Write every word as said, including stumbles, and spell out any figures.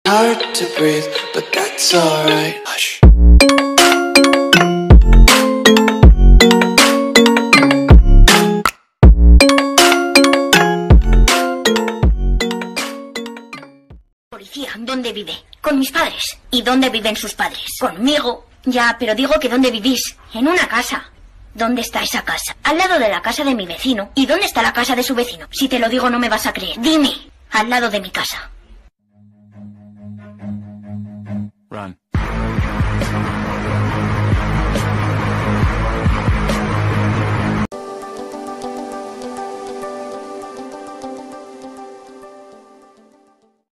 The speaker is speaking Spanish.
Hard to breathe, but that's alright. Hush. Policía, ¿dónde vive? Con mis padres. ¿Y dónde viven sus padres? Conmigo. Ya, pero digo que ¿dónde vivís? En una casa. ¿Dónde está esa casa? Al lado de la casa de mi vecino. ¿Y dónde está la casa de su vecino? Si te lo digo no me vas a creer. Dime. Al lado de mi casa. Run.